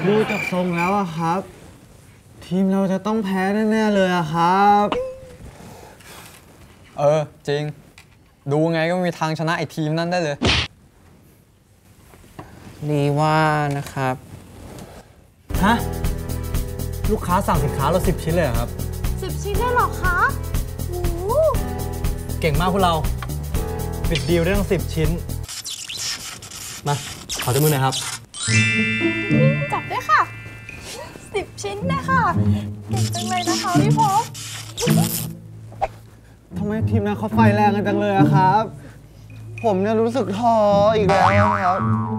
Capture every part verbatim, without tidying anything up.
ดูจากทรงแล้วอะครับทีมเราจะต้องแพ้แน่ๆเลยอะครับเออจริงดูไงก็ไม่มีทางชนะไอ้ทีมนั้นได้เลยดีว่านะครับฮะลูกค้าสั่งสินค้าเราสิบชิ้นเลยครับสิบชิ้นได้หรอคะโอ้เก่งมากพวกเราปิดดีลได้ทั้งสิบชิ้นมาขอจับมือหน่อยครับจับด้วยค่ะสิบชิ้นนะคะเก่งจังเลยนะคะพี่พบทำไมทีมนั้นเขาไฟแรงกันจังเลยอะครับผมเนี่ยรู้สึกท้ออีกแล้วครับ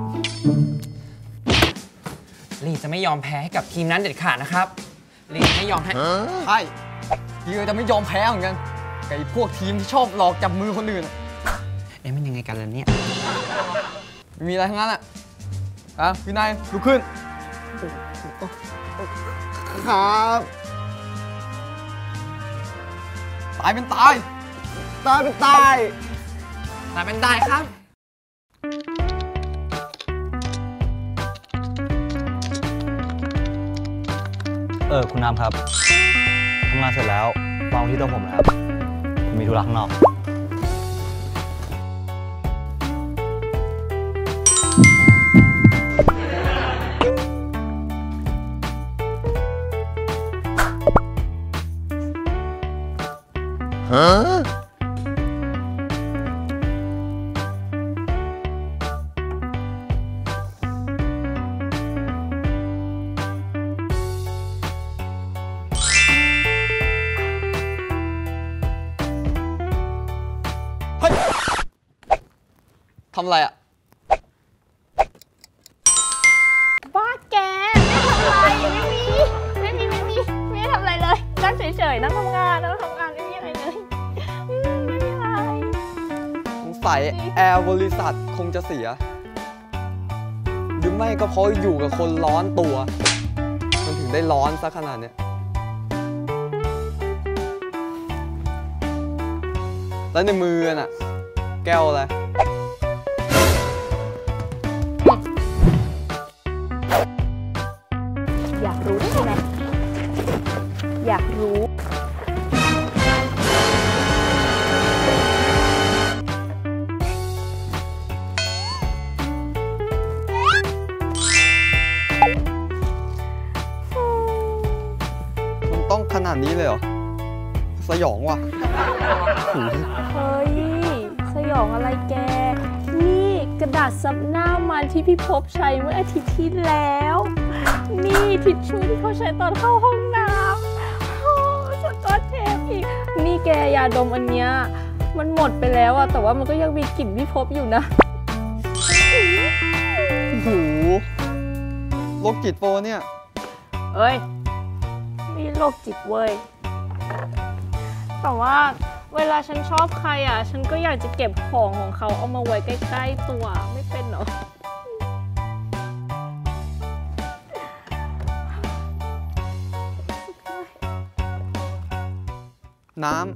ลีจะไม่ยอมแพ้ให้กับทีมนั้นเด็ดขาดนะครับลีไม่ยอมแพ้ใช่ลีจะไม่ยอมแพ้เหมือนกันกับไอ้พวกทีมที่ชอบหลอกจับมือคนอื่นเอ๊ะมันยังไงกันล่ะเนี่ยไม่มีอะไรทั้งนั้นอ่ะอ่ะวินัยลุกขึ้นครับตายเป็นตายตายเป็นตายตายเป็นตายครับเออคุณน้ำครับทำงานเสร็จแล้ววางที่โต๊ะผมนะครับผมมีธุระข้างนอกฮะทำอะไรอ่ะบ้าแกไม่ทำอะไรไม่มีไม่มีไม่มีไม่ได้ทำอะไรเลยนั่งเฉยๆนั่งทำงานนั่งทำงานไม่มีอะไรเลยไม่มีอะไรสงสัยแอร์บริษัทคงจะเสียหรือไม่ก็เพราะอยู่กับคนร้อนตัวมันถึงได้ร้อนซะขนาดเนี้ยแล้วในมือน่ะแก้วอะไรอยากรู้ใช่ไหมอยากรู้มันต้องขนาดนี้เลยเหรอสยองว่ะเฮ้ยสยองอะไรแกนี่กระดาษซับหน้ามันที่พี่พบใช้เมื่ออาทิตย์ที่แล้วนี่ทิชชู่ที่เขาใช้ตอนเข้าห้องน้ำโอ้สกอตเทปอีกนี่แกยาดมอันเนี้ยมันหมดไปแล้วอะแต่ว่ามันก็ยังมีกลิ่นพี่พบอยู่นะโอ้โหโรคจิตโปเนี่ยเอ้ยมีโรคจิตเว้ยแต่ว่าเวลาฉันชอบใครอ่ะฉันก็อยากจะเก็บของของเขาเอามาไว้ใกล้ๆตัวไม่เป็นหรอน้ำ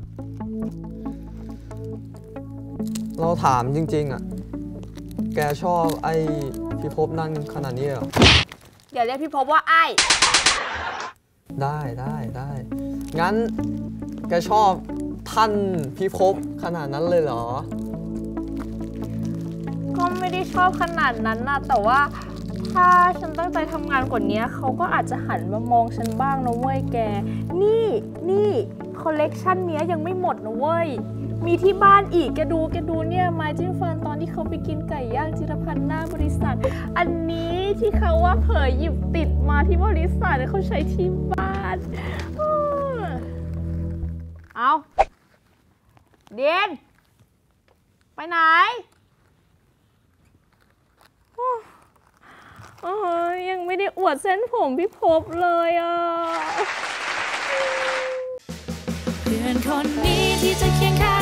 เราถามจริงๆอ่ะแกชอบไอ้พี่ภพนั่นขนาดนี้เหรออย่าเรียกพี่ภพว่าไอ้ได้ได้ได้งั้นแกชอบท่านพี่ภพขนาดนั้นเลยเหรอก็ไม่ได้ชอบขนาดนั้นนะแต่ว่าถ้าฉันตั้งใจทำงานกว่านี้เขาก็อาจจะหันมามองฉันบ้างนะเว้ยแกนี่นี่คอลเลกชันนี้ยังไม่หมดนะเว้ยมีที่บ้านอีกแกดูแกดูเนี่ยไม้จิ้มฟันตอนที่เขาไปกินไก่ย่างจิรพันธ์หน้าบริษัทอันนี้ที่เขาว่าเผยหยิบติดมาที่บริษัทเขาใช้ที่บ้านเอาเดียนไปไหนโอ้ยยังไม่ได้อวดเส้นผมพี่ภพเลยอ่ะเพื่อนคนนี้ที่จะเคียงข้าง